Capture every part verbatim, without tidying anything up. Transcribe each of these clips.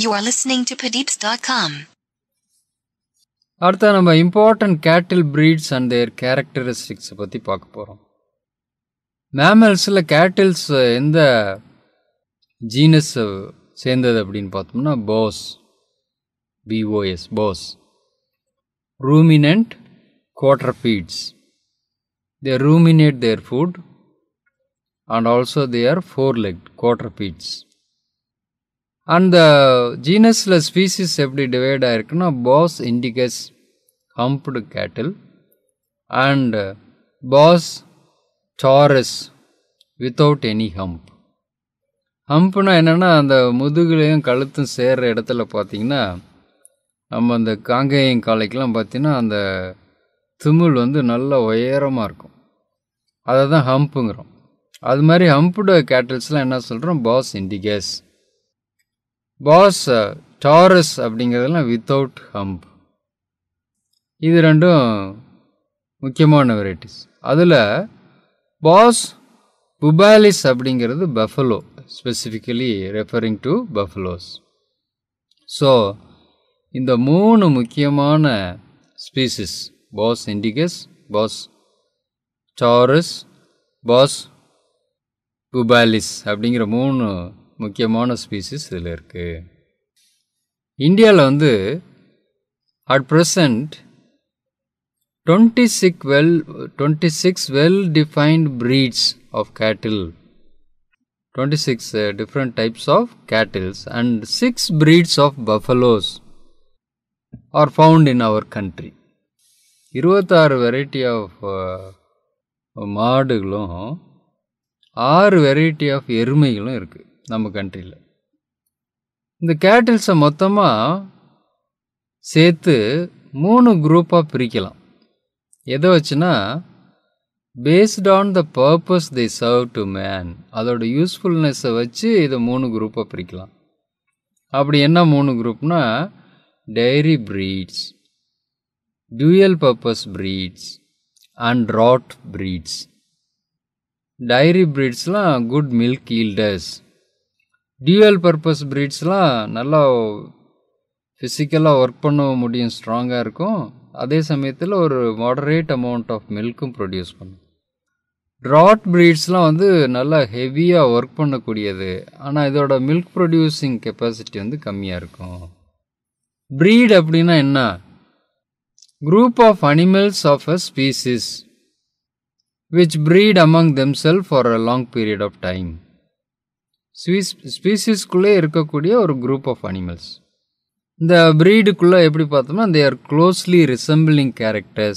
You are listening to Padeepz dot com. அடுத்த நம்ம important cattle breeds and their characteristics பற்றி பார்க்க போகிறோம். மேமல்ஸில் கேட்டில்ஸ் எந்த ஜீனஸ் சேர்ந்தது அப்படின்னு பார்த்தோம்னா Bos, BOS, Bos. ruminant quadrupeds. They ruminate their food and also they are four-legged quadrupeds. And the genusல species எப்படி டிவைட் ஆயிருக்குன்னா boss, indicus, humped cattle and boss, taurus without any hump. ஹம்ப்னா என்னென்னா அந்த முதுகுலையும் கழுத்தும் சேர்ற இடத்துல பார்த்தீங்கன்னா நம்ம அந்த காங்கேயம் காளைக்கெலாம் பார்த்தீங்கன்னா அந்த திமில் வந்து நல்ல உயரமாக இருக்கும், அதை தான் ஹம்புங்கிறோம். அது மாதிரி ஹம்புடு கேட்டில்ஸ்லாம் என்ன சொல்கிறோம், பாஸ், இண்டிகஸ். பாஸ், டாரஸ் அப்படிங்கிறதெல்லாம் வித்தவுட் ஹம்ப். இது ரெண்டும் முக்கியமான வெரைட்டிஸ். அதில் பாஸ் புபாலிஸ் அப்படிங்கிறது buffalo, specifically referring to buffaloes. So இந்த மூணு முக்கியமான species, Bos indicus, Bos taurus, Bos bubalis அப்படிங்கிற மூணு முக்கியமான ஸ்பீசிஸ் இதில் இருக்குது. இந்தியாவில் வந்து at present twenty six well twenty six well defined breeds of cattle, twenty six different types of cattles and six breeds of buffaloes are found in our country. இருபத்தாறு variety of மாடுகளும் ஆறு variety of எருமைகளும் இருக்குது நம்ம கண்ட்ரியில். இந்த கேட்டில்ஸை மொத்தமாக சேர்த்து மூணு குரூப்பாக பிரிக்கலாம். எதை வச்சுன்னா based on the purpose they serve to man, அதோட யூஸ்ஃபுல்னஸை வச்சு இதை மூணு குரூப்பாக பிரிக்கலாம். அப்படி என்ன மூணு குரூப்னா dairy breeds, dual purpose breeds and draught breeds. Dairy breedsலாம் good milk yielders, dual purpose breedsலாம் நல்லா ஃபிசிக்கலாக ஒர்க் பண்ண முடியும், ஸ்ட்ராங்காக இருக்கும், அதே சமயத்தில் ஒரு மாடரேட் அமௌண்ட் ஆஃப் மில்க்கும் ப்ரொடியூஸ் பண்ணும். ட்ராட் ப்ரீட்ஸ்லாம் வந்து நல்லா ஹெவியாக ஒர்க் பண்ணக்கூடியது, ஆனால் இதோட மில்க் ப்ரொடியூசிங் கெப்பாசிட்டி வந்து கம்மியாக இருக்கும். breed அப்படின்னா என்ன, group of animals of a species which breed among themselves for a long period of time. ஸ்பீசிஸ்குள்ளே இருக்கக்கூடிய ஒரு குரூப் ஆஃப் அனிமல்ஸ். இந்த ப்ரீடுக்குள்ளே எப்படி பார்த்தோம்னா they are closely resembling characters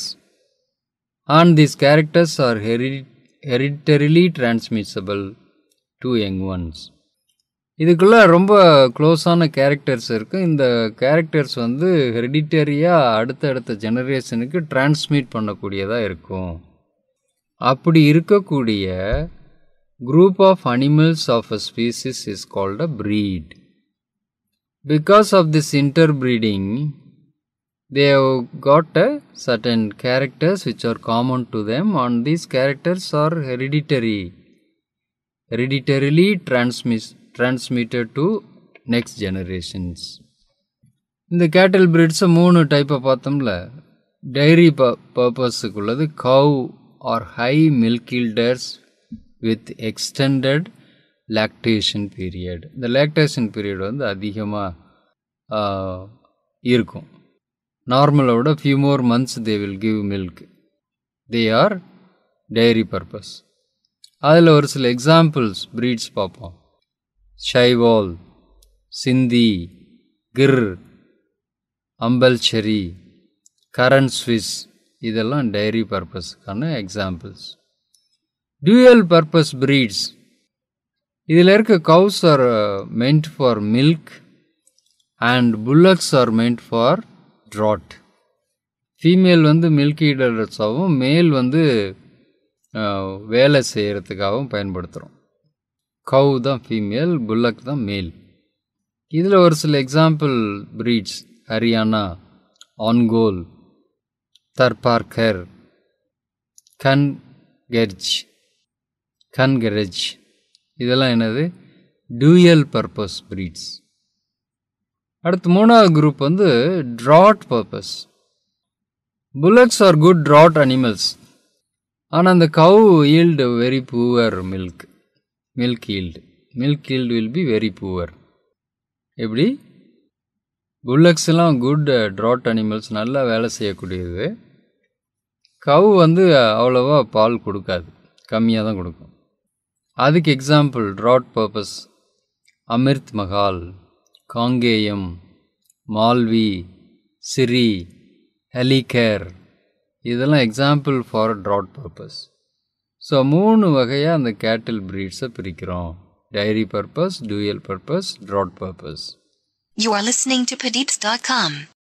and these characters are hereditarily transmissible to young ones. இதுக்குள்ளே ரொம்ப க்ளோஸான characters இருக்குது. இந்த characters வந்து ஹெரிடிட்டரியாக அடுத்தடுத்த ஜெனரேஷனுக்கு டிரான்ஸ்மிட் பண்ணக்கூடியதாக இருக்கும். அப்படி இருக்கக்கூடிய group of animals of a species is called a breed. Because of this interbreeding, they have got a certain characters which are common to them and these characters are hereditary, hereditarily transmit transmitted to next generations. இந்த கேட்டில் பிரீட்ஸை மூணு டைப்பை பார்த்தோம்ல. Diary ப பர்பஸுக்கு உள்ளது cow are high milk yielders with extended lactation period. இந்த lactation period வந்து அதிகமாக இருக்கும், நார்மலோட few more months they will give milk. They are dairy purpose. அதில் ஒரு சில எக்ஸாம்பிள்ஸ் ப்ரீட்ஸ் பார்ப்போம். ஷைவால், சிந்தி, கிர், அம்பல்செரி, கரன் ஸ்விஸ், இதெல்லாம் டைரி பர்பஸ்க்கான எக்ஸாம்பிள்ஸ். டியூயல் பர்பஸ் ப்ரீட்ஸ், இதில் இருக்க cows are meant for milk and bullocks are meant for draught. Female வந்து milk ஈடர்ஸாகவும் மேல் வந்து வேலை செய்கிறதுக்காகவும் பயன்படுத்துகிறோம். கவு தான் ஃபீமேல், புல்லக் தான் மேல். இதில் ஒரு சில எக்ஸாம்பிள் ப்ரீட்ஸ் ஹரியானா, ஆன்கோல், தர்பார்கர், கன்கெர்ஜ், கன்கெரெஜ், இதெல்லாம் என்னது டியூயல் பர்பஸ் ப்ரீட்ஸ். அடுத்து மூணாவது குரூப் வந்து drought purpose. Bullocks are good drought animals. ஆனால் the cow yield very poor milk. Milk yield. Milk yield will be very poor. எப்படி? Bullocks எல்லாம் good drought animals, நல்லா வேலை செய்யக்கூடியது. கவு வந்து அவ்வளோவா பால் கொடுக்காது, கம்மியாக தான் கொடுக்கும். அதுக்கு example drought purpose Amrit Mahal, Kangayam, Malvi, Siri, Hallikar, இதெல்லாம் example for drought purpose. So மூணு வகையாக அந்த கேட்டில் ப்ரீட்ஸை பிரிக்கிறோம். Dairy purpose, dual purpose, drought purpose. You are listening to Padeepz dot com.